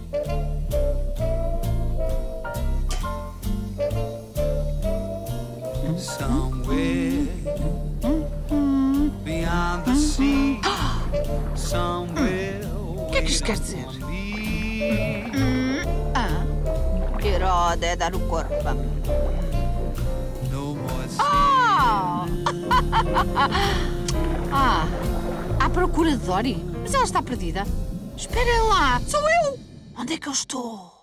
Somewhere beyond the sea, somewhere. O que é que isto quer dizer? Irode é dar o corpo. No more À procura de Dory? Mas ela está perdida. Espera lá, sou eu! Onde é que eu estou?